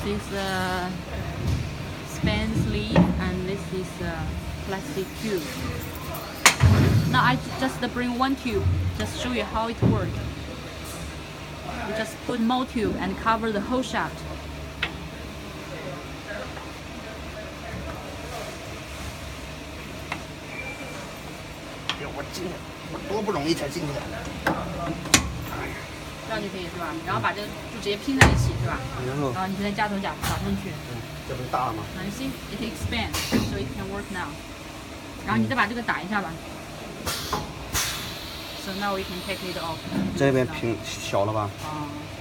is a span sleeve and this is a plastic tube. Now I just bring one tube, just show you how it works. You just put more tube and cover the whole shaft. 我多不容易才进去的。 这样就可以是吧？然后把这个就直接拼在一起是吧？ 然后， 你现在加头甲打上去。 这不是大了吗？ You see, it expands, so it can work now. 然后你再把这个打一下吧。So now we can take it off. 这边平小了吧？ 啊。